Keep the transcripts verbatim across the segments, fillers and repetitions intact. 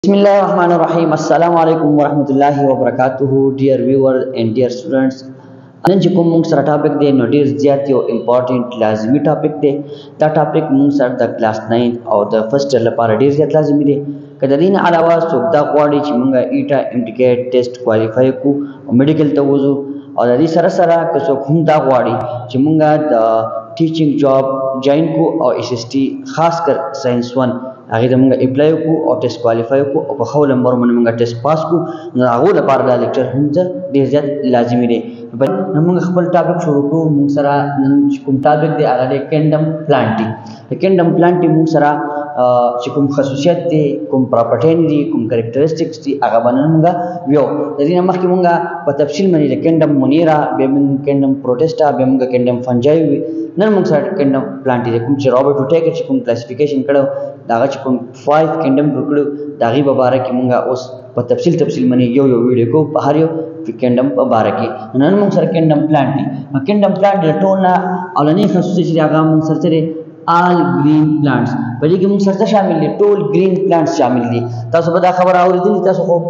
Bismillahirrahmanirrahim. Assalamualaikum warahmatullahi wabarakatuh. Dear viewers and dear students, نن چې کوم موږ سره ټاپک دی نو ډیر زیات یو امپورټنت لازمی ټاپک دی. دا ټاپک موږ سره د کلاس ناین او د فرست ایئر لپاره ډیر زیات لازمي دی. کله دین علاوه څوک دا غواړي چې موږ ایټا انډیکیټ ټیسټ کوالیفای کو او میډیکل ته وځو او د دې سره سره که څوک هم دا غواړي چې موږ د ټیچینګ جاب جاین کو او اس اس ټي خاص کر ساينس ون هغه د موږ اپلای کو او ټیسټ کوالیفای کو او په خو نمبر باندې موږ ټیسټ پاس کو نو هغه لپاره دا لیکچر هم ډیر زیات لازمي دی. نو موږ خپل ټاپک شروع کوو. موږ سره نن کوم ټاپک دی هغه د کینډم پلانټي. د کینډم پلانټي موږ سره چې کوم خصوصیت دي، کوم پراپرټی دي، کوم کریکټریسټکس دي هغه باندې موږ ویو. د دې مخکې موږ په تفصیل باندې د کینډم مونیرا، به موږ کینډم پروټسټا، به موږ کینډم فنجای نن موږ سره کینډم پلانټي کوم چې رابرټ وټیکر چې کوم کلاسیفیکیشن کړو دا چې کوم فایو کینډم کړو دا غي په اړه کې موږ اوس په تفصیل تفصیل باندې یو یو ویډیو کو په هر یو کینډم په اړه کې. نن موږ سره کینډم پلانټي کینډم پلانټ ټول نه اولنی خصوصیت چې هغه موږ سره all green plants په دې کې موږ سره شامل دي، ټول green plants شامل دي. تاسو به دا خبر اوریدلې تاسو خو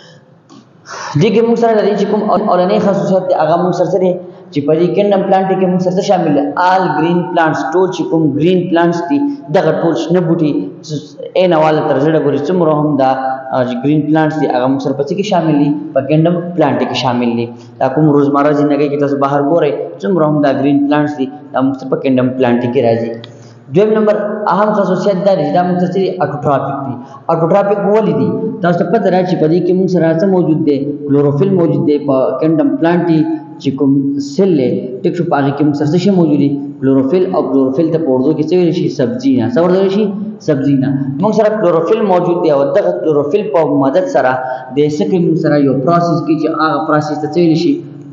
دې کې موږ سره لري چې کوم اولنی خصوصیت هغه موږ سره چې په دې کینډم پلانټ کې موږ سره شامل دي all green plants. ټول چې کوم green plants دي دغه ټول شنه بوټي عین حواله تر زړه ګوري څومره هم دا green plants دي هغه موږ سره په کې شامل دي، په کینډم پلانټ کې شامل دي. دا کوم روزمره ژوند کې تاسو بهر ګورئ څومره هم دا green plants دي دا موږ سره په کینډم پلانټ کې راځي. دویم نمبر اهم خصوصیت دا دی دا موږ سره اټوټراپیک دي. اټوټراپیک ولې دي تاسو پته راځي په دې کې موږ سره څه موجود دي؟ کلوروفیل موجود دی په کینډم پلانټي چې کوم سیل له ټیک شو پاره کې موږ سره څه موجود دي؟ کلوروفیل. او کلوروفیل ته په اردو کې څه ویل شي؟ سبزی نه. څه ورته شي؟ سبزی نه. موږ سره کلوروفیل موجود دی او دغه کلوروفیل په مدد سره د سکه موږ سره یو پروسس کې چې هغه پروسس ته څه ویل شي؟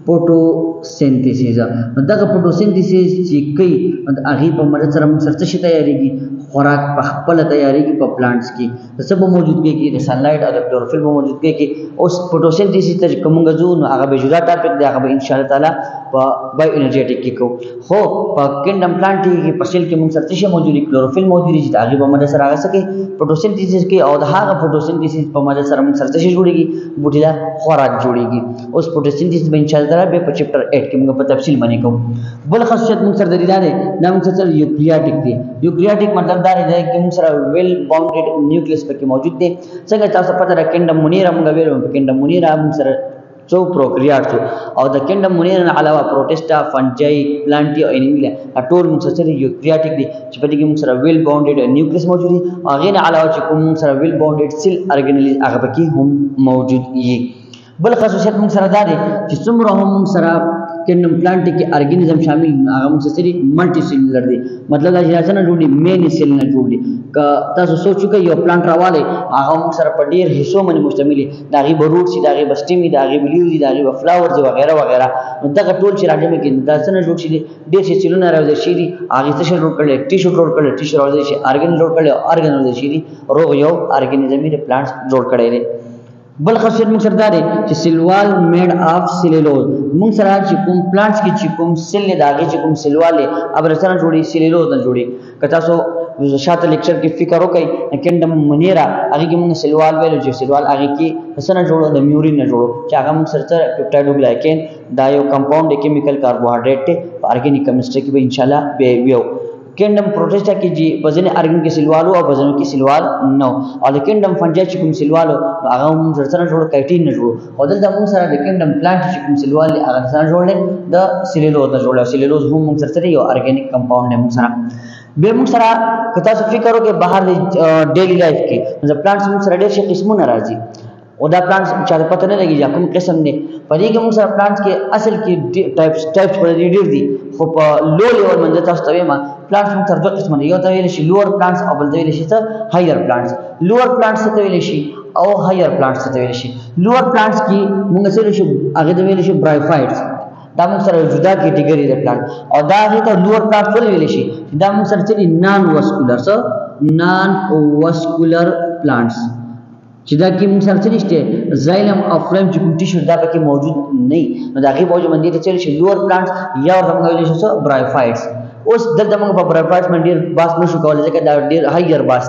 فوټوسینتھیسس. دغه فوټوسینتھیسس چې کوي هغه په مدد سره موږ سره څه تیاریږي؟ خوراک په خپل تیاریږي په پلانټس کې. د سبب موجود کې د سنلایټ او د کلوروفیل په موجود کې اوس فوټوسینتھیسس ته کومه ځو نو هغه به جدا ټاپک دی، هغه به ان شاء الله تعالی په بایو انرژیټیک کې کو. خو په کینډم پلانټ کې په سیل کې موږ سره څه موجود دي؟ کلوروفیل موجود دي چې هغه په مدد سره هغه څه کوي؟ فوټوسینتھیسس کې. او د هغه فوټوسینتھیسس په مدد سره موږ سره څه جوړيږي؟ بوټي دا خوراک جوړيږي. اوس فوټوسینتھیسس به ان شاء الله به په چپټر ایټ کې موږ په تفصیل باندې کوو. بل خاصیت موږ سره د دې لاره دا موږ سره یوکریاټیک دی. یوکریاټیک مطلب دا دی چې موږ سره ویل باونډډ نیوکلیس پکې موجود دی. څنګه تاسو پته را کینډم مونیرا موږ ویل په کینډم مونیرا موږ سره څو پروکریاټ شو او د کینډم مونیرا نه علاوه پروټسټا، فنجای، پلانټي او انیمیا ټول موږ سره یوکریاټیک دي چې په دې کې موږ سره ویل باونډډ نیوکلیس موجود دي. هغه نه علاوه چې کوم موږ سره ویل باونډډ سیل ارګانیزم هغه پکې هم موجود دي. بل خصوصیت موږ سره دا دی چې څومره هم موږ سره کینډم پلانټ کې ارګانیزم شامل هغه موږ سره ملټي سیلولر دي. مطلب دا چې نه جوړي مین سیل نه جوړي. که تاسو سوچو کې یو پلانټ راواله هغه موږ سره په ډیر حصو باندې مشتمل دي. دا غي بروټ سي، دا غي بسټیمي، دا غي بلیو دي، دا غي فلاورز وغیرہ وغیرہ. نو دا ټول چې راځي کې دا څنګه جوړ شي؟ ډیر شي سیلونه راوځي شي دي هغه څه جوړ کړل؟ ټیشو جوړ کړل، ټیشو راوځي شي ارګان جوړ کړل، ارګان راوځي شي دي روغ یو ارګانیزمي د پلانټس جوړ کړي دي. بل خاصیت موږ سره دا دی چې سیلوال میډ اف سیلولوز. موږ سره چې کوم پلانټس کې چې کوم سیل نه داږي چې کوم سیلواله ابر سره جوړي سیلولوز نه جوړي. که تاسو شاته لیکچر کې فکر وکړئ کینډم مونیرا هغه کې موږ سیلوال ویلو چې سیلوال هغه کې څنګه جوړو؟ د میورین نه جوړو چې هغه موږ سره پیپټایډوګلایکین دا یو کمپاوند کیمیکل کاربوهایډریټ ته ارګانیک کیمستري کې به ان شاء الله به ویو. کینډم پروټسټا کې جی وزن ارګان کې سیلوالو او وزن کې سیلوال نو. او د کینډم فنجای چې کوم سیلوالو هغه موږ سره جوړ کایټین نه جوړو. او دلته موږ سره د کینډم پلانټ چې کوم سیلوال هغه سره جوړل د سیلولوز نه جوړل. سیلولوز هم موږ سره یو ارګانیک کمپاوند نه موږ سره به موږ سره که تاسو فکر وکړئ بهر د ډیلی لایف کې د پلانټس موږ سره ډېر شي قسمونه راځي او دا پلانټس چې پته نه لګي چې کوم قسم دی. په دې کې موږ سره پلانټس کې اصل کې ټایپس ټایپس پر ډېر دي. خو په لو لیول باندې تاسو ته وایم پلانټس موږ سره دوه قسم دي. یو ته ویل شي لوور پلانټس او بل ته ویل شي څه هایر پلانټس. لوور پلانټس ته ویل شي او هایر پلانټس ته ویل شي. لوور پلانټس کې موږ سره شي هغه ته ویل شي برایفایټس. دا موږ سره جدا کیټګری د پلانټ او دا هغه ته لوور پلانټ ویل شي. دا موږ سره چې نان واسکولر څه نان واسکولر پلانټس چې دا کې موږ سره څه نشته زایلم او فلیم چې کوم ټیشو دا پکې موجود نه. نو دا غي باندې باندې ته چې لوور پلانټس یا ورته ویل شي برایفایټس. اوس دلته موږ په برایفایټس باندې ډیر باس نشو کولای ځکه دا ډیر هایر باس دی.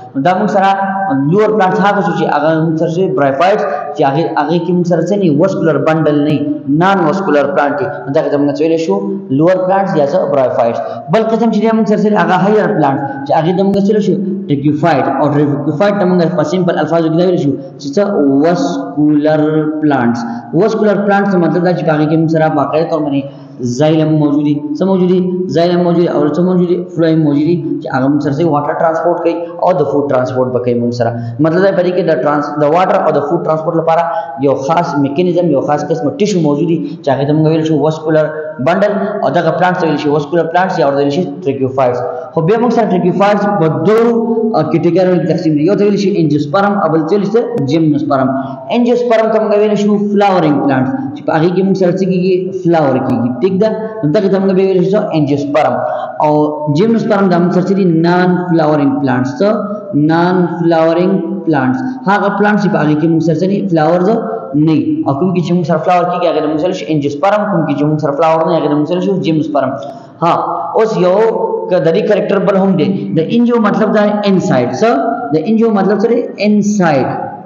دا موږ سره لوور پلانټس هغه شو چې هغه موږ سره برایفایټس چې هغه هغه کې موږ سره څه نه واسکولر بندل نه نان واسکولر پلانټ دا کې موږ څه شو لوور پلانټس یا څه برایفایټس بل قسم چې موږ سره هغه هایر پلانټ چې هغه موږ څه شو ټریکیفایټ او ټریکیفایټ موږ په سیمپل الفاظو کې ویل شو چې څه واسکولر پلانټس واسکولر پلانټس مطلب دا چې هغه کې موږ سره باقاعده تور باندې زایلم موجودی څه موجودی زایلم موجودی او څه موجودی فلویم موجودی چې هغه موږ سره واټر ترانسپورت کوي او د فود ترانسپورت وکړي موږ سره مطلب دا پدې کې د ترانس د واټر او د فود ترانسپورت لپاره یو خاص میکانیزم یو خاص قسم ټیشو موجودی چې هغه موږ ویل شو واسکولر بندل او دا پلانټس ویل شي واسکولر پلانټس یا ویل شي ټریکیوفایټس خو به موږ سره ټریکیوفایټس په دوه کټګوری تقسیم دي یو ته ویل شي انجیوسپرم او بل ته ویل شي جیمنوسپرم انجیوسپرم ته موږ ویل شو فلاورینګ پلانټس چې په هغه کې موږ سره څه کیږي فلاور کیږي ټیک ده دغه ته موږ ویل شو انجیوسپرم او جیمنوسپرم د موږ سره نان فلاورینګ پلانټس نان فلاورینګ پلانټس هغه پلانټس چې په هغه کې موږ سره فلاورز نه او کوم کې چې موږ سره فلاور کیږي هغه موږ سره انجیوسپرم کوم کې چې موږ سره فلاور نه هغه موږ سره جیمنوسپرم ها اوس یو کدری کریکٹر بل هم دی د انجیو مطلب دا انسایډ څه د انجیو مطلب سره انسایډ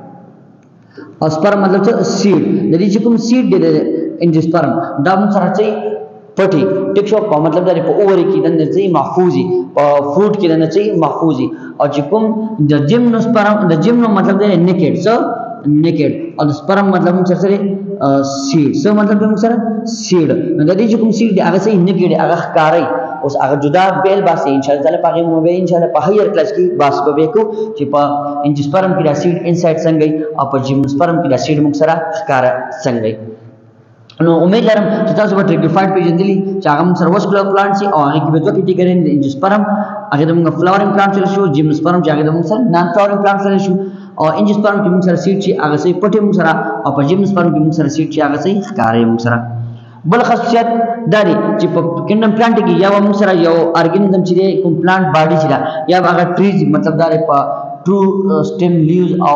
او سپرم مطلب څه سیډ د دې چې کوم سیډ دی د انجیوسپرم دا موږ سره چې پټي ټیک شو په مطلب دا په اووري کې د نځي محفوظي په فروټ کې د نځي محفوظي او چې کوم د جیمنوسپرم د جیمنو مطلب دی نیکډ څه نیکډ او د سپرم مطلب موږ سره سیډ څه مطلب موږ سره سیډ د دې چې کوم سیډ دی هغه صحیح نیکډ هغه ښکاري اوس هغه جدا بیل باسي ان شاء الله تعالی په مو به ان شاء الله په هایر کلاس کې باس به وکړو چې په انجیوسپرم کې د سیډ انسایډ څنګه او په جیمنوسپرم کې د سیډ موږ سره ښکارا څنګه نو امید لرم چې تاسو به ټریکیفایټ پیژندلی چې هغه موږ سره واسکولر پلانټ سي او هغه کې به دوه کټګوري د انجیوسپرم هغه د موږ فلاورینګ پلانټ سره شو جیمنوسپرم چې هغه د موږ سره نان فلاورینګ پلانټ سره شو او انجیوسپرم کې موږ سره سیډ چې هغه سي پټي موږ سره او په جیمنوسپرم کې موږ سره سیډ چې هغه سي ښکارې موږ سره بل خاصیت دا دی چې په کینډم پلانټ کې یا موږ سره یو ارګانیزم چې کوم پلانټ باډي چې دا یا هغه ټریز مطلب دا په ټرو سټیم لیوز او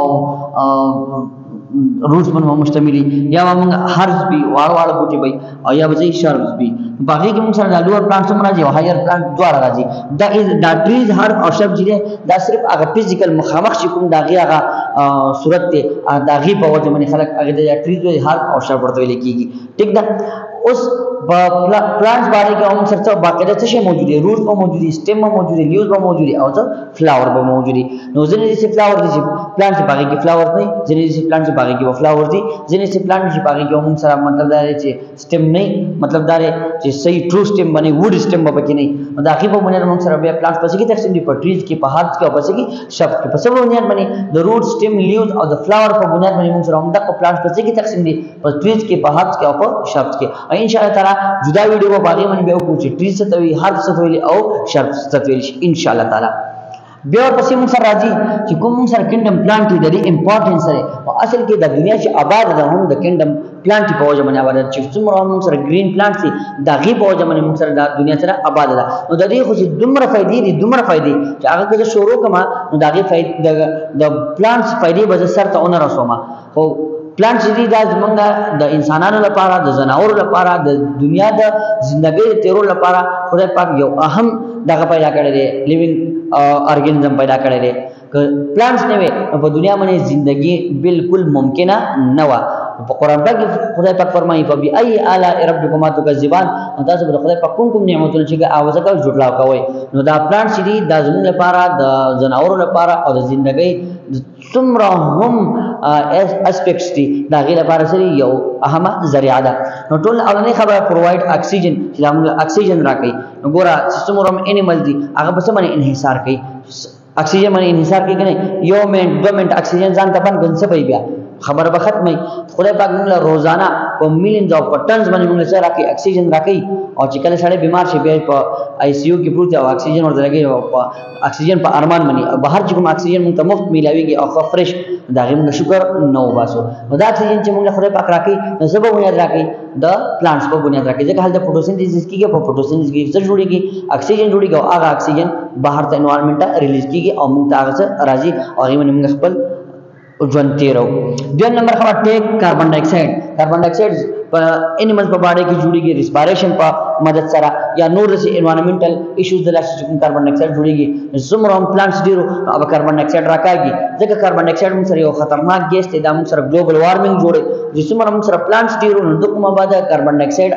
روټس باندې مشتمل یا موږ هرز بي واړ واړ بوټي بي او یا به شربز بي باقي کې موږ سره د لوور پلانټ سره راځي او هایر پلانټ دواړه راځي دا دا ټریز هر او شرب چې دا صرف هغه فزیکل مخامخ چې کوم دا غي هغه صورت ته دا غي په وجه باندې خلک هغه د ټریز هر او شرب ورته ویل کیږي ټیک ده اوس پلانټس باندې کې هم سره باقاعده څه شی موجود دي روټ موجود دي سټیم موجود دي لیوز موجود دي او څه فلاور به موجود دي نو ځینې دي فلاور دي پلانټس باندې کې فلاور نه ځینې دي پلانټس باندې کې فلاور دي ځینې دي پلانټس باندې کې هم سره مطلب دا چې سټیم نه مطلب دا چې صحیح ټرو سټیم باندې وډ سټیم به کې نه دا کې په بنیاد موږ سره بیا پلانټس پسې کې تقسیم دي په ټریز کې په هارت کې او پسې کې شفت کې په سبب بنیاد باندې د روټ سټیم لیوز او د فلاور په بنیاد باندې موږ سره هم د پلانټس پسې کې تقسیم دي په ټریز کې په هارت کې او په شفت کې ان شاء الله تعالی جدا ویډیو په باندې باندې به وکړو چې ټریز څه توي هارت څه توي او شفت څه توي ان شاء الله تعالی بیا پسې موږ سره راځي چې کوم موږ سره کینډم پلانټ دی د امپورټنس سره او اصل کې د دنیا چې آباد ده هم د کینډم پلانټ په وجه باندې آباد چې څومره موږ سره گرین پلانټ سي دا غي په وجه باندې موږ سره د دنیا سره آباد ده نو د دې خو چې دومره فائدې دي دومره فائدې چې هغه کې شروع کما نو دا غي فائدې د پلانټس فائدې به سره ته اونر رسومه خو پلانټ چې دا زمونږ د انسانانو لپاره د زناورو لپاره د دنیا د ژوندۍ تیرو لپاره خدای پاک یو اهم دغه پیدا کړی دی لیوینګ ارګانیزم پیدا کړی دی که پلانټس نه وي په دنیا باندې ژوندۍ بالکل ممکنه نه و په قران پاک خدای پاک فرمایي فبای ای اعلی ربکما تکذبان تاسو به خدای پاک کوم کوم نعمتونه چې اواز کوي جوړلا کوي نو دا پلانټ چې دا زموږ لپاره د زناورو لپاره او د ژوندۍ څومره هم اسپیکټس دي دا غیر لپاره سره یو اهمه ذریعہ ده نو ټول اولنې خبره پرووايډ اکسیجن چې موږ اکسیجن راکړي نو ګوره څومره انیمل دي هغه په څه باندې انحصار کوي اکسیجن باندې انحصار کوي کنه یو منټ دو منټ اکسیجن ځان ته باندې څه پي بیا خبر به ختمه خدای پاک موږ روزانه په میلیونز او پټنز باندې موږ سره راکړي اکسیجن راکړي او چې کله سړی بیمار شي بیا په آی سی یو کې پروت او اکسیجن ورته لګي او اکسیجن په ارمان باندې بهر چې کوم اکسیجن موږ ته مفت میلاويږي او فرش دا غي موږ شکر نو باسو نو دا اکسیجن چې موږ خدای پاک راکړي نو سبب بنیاد راکړي د پلانټس په بنیاد راکړي ځکه حالت فوټوسینتھیسس کیږي په فوټوسینتھیسس کې څه جوړيږي اکسیجن جوړيږي او هغه اکسیجن بهر ته انوایرنمنت ریلیز کیږي او موږ ته هغه راځي او هغه موږ خپل ژوند تیرو دویم نمبر خبر ټیک کاربن ډای اکساید کاربن ډای اکساید په انیمل په باډي کې جوړیږي ریسپایریشن په مدد سره یا نور د انوایرنمنټل ایشوز د لاسه کوم کاربن ډای اکساید جوړیږي زموږ هم پلانټس ډیرو او کاربن ډای اکساید راکاږي ځکه کاربن ډای اکساید موږ سره یو خطرناک ګیس دی دا موږ سره ګلوبل وارمنګ جوړي چې څومره موږ سره پلانټس ډیرو نو د کومه باندې کاربن ډای اکساید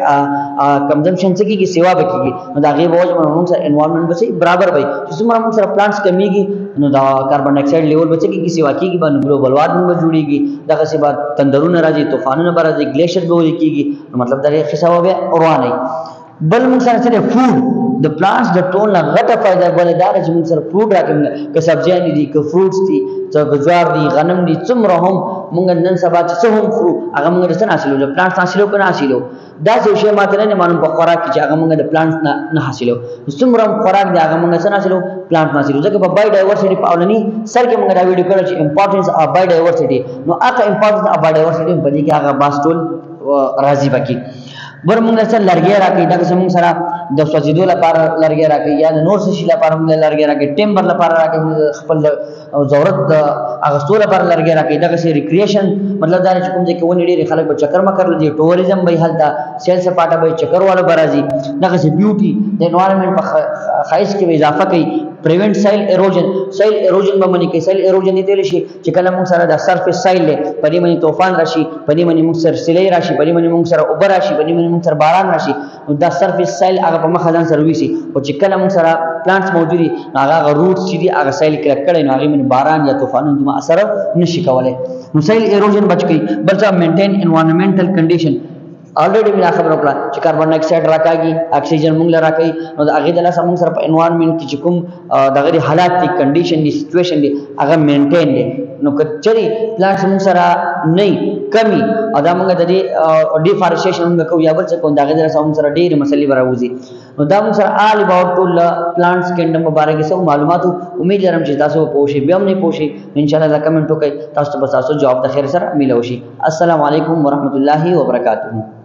کنزمپشن څه کیږي سیوا بکیږي نو دا غي بوج موږ سره انوایرنمنت به برابر وي چې څومره موږ سره پلانټس کمیږي نو دا کاربن ډای اکساید لیول به څه کیږي سیوا کیږي باندې ګلوبل وارمنګ به جوړیږي دغه سی بعد تندرونه راځي طوفانونه به راځي ګلیشر به ولیکيږي نو مطلب دا یې حساب به روانه بل موږ سره سره فود د پلانټس د ټول نه غټه فائدہ بل دا چې موږ سره فروټ راکړي که سبزیان دي که فروټس دي چې جوار دي غنم دي څومره هم موږ نن سبا چې هم خورو هغه موږ د څه حاصلو د پلانټس حاصلو کنه حاصلو دا څه شی ماته نه معلوم په خوراک کې چې هغه موږ د پلانټس نه نه حاصلو څومره خوراک دي هغه موږ څه حاصلو پلانټ حاصلو ځکه په بای ډایورسټي په اولنی سر کې موږ دا ویډیو کړو چې امپورټنس اف بای ډایورسټي نو هغه امپورټنس اف بای ډایورسټي په دې کې هغه باستول راضي بکی بر موږ سره لرګي راکې دا چې موږ سره د سوځیدو لپاره لرګي راکې یا نور څه شي لپاره موږ لرګي راکې ټیمبر لپاره راکې خپل ضرورت د اغستو لپاره لرګي راکې دا چې ریکریشن مطلب دا چې کوم ځای کې ونی ډېر خلک په چکر مکر لدی ټوریزم به هلته سیل سپاټه به چکر والا برازي دا چې بیوټي د انوایرنمنت په خایس کې اضافه کوي پریونټ سایل ایروجن سایل ایروجن به منی کې سایل ایروجن دي تل شي چې کله موږ سره د سرفیس سایل له پدې منی طوفان راشي پدې منی موږ سره سیلې راشي پدې منی موږ سره اوبر راشي پدې منی موږ سره باران راشي نو دا سرفیس سایل هغه په مخ ځان سره ویسي او چې کله موږ سره پلانټس موجودي هغه روټس چې دي هغه سایل کړه کړي نو هغه منی باران یا طوفانونو دوه اثر نشي کولای نو سایل ایروجن بچ کی بل ځا مینټین انوایرنمنټل کنډیشن already میرا خبر وکړه چې کاربن ډای اکساید راکاږي اکسیجن موږ لراکای نو دا هغه د لاسه موږ سره په انوایرنمنت کې کوم دغه حالات دي کنډیشن دي سچويشن دي هغه مینټین دي نو کچري پلانټس موږ سره نه کمی ادا موږ د دې ډیفارسټیشن موږ کوو یا بل څه کوم دغه د لاسه موږ سره ډېر مسلې براوځي نو دا موږ سره آل اباوت ټول پلانټس کینډم مبارک سو معلومات امید لرم چې تاسو پوښي بیا هم نه پوښي ان شاء الله کمنټ وکړئ تاسو به تاسو جواب د خیر سره ملو شي السلام علیکم ورحمت الله وبرکاته